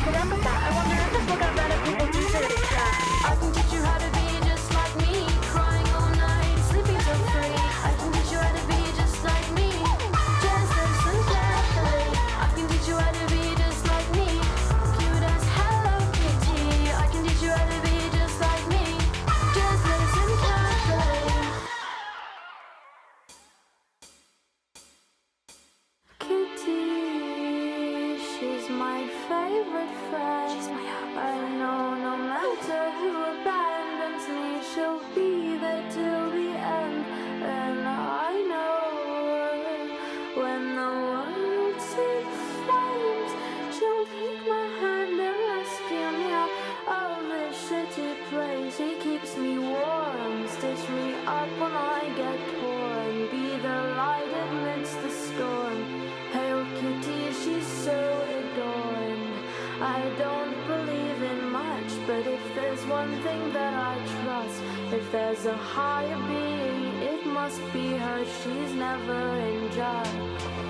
forgot about that. I wonder if I forgot that if people do say that. I can teach you how to be just like me, crying all night, sleeping so free. I can teach you how to be just like me, just listen carefully. I can teach you how to be just like me, cute as Hello Kitty. I can teach you how to be just like me, just listen carefully. Kitty, she's my favorite friend. She's my I know no matter who abandons me, she'll be there till the end. And I know when the world takes flames, she'll take my hand and rescue me out of this shitty place. He keeps me warm, stitch me up when I get torn, be the light amidst the storm. Hail Kitty, she's so adorned. I don't believe in much, but if there's one thing that I trust, if there's a higher being, it must be her. She's never in judge.